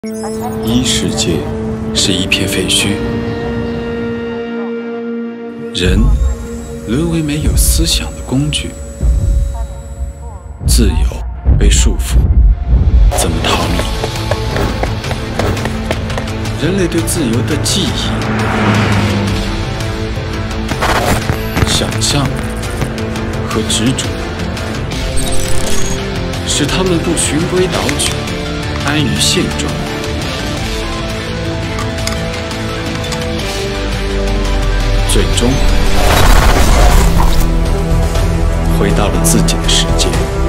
一世界是一片废墟，人沦为没有思想的工具，自由被束缚，怎么逃离？人类对自由的记忆、想象和执着，使他们不循规蹈矩，安于现状。最终回到了自己的世界。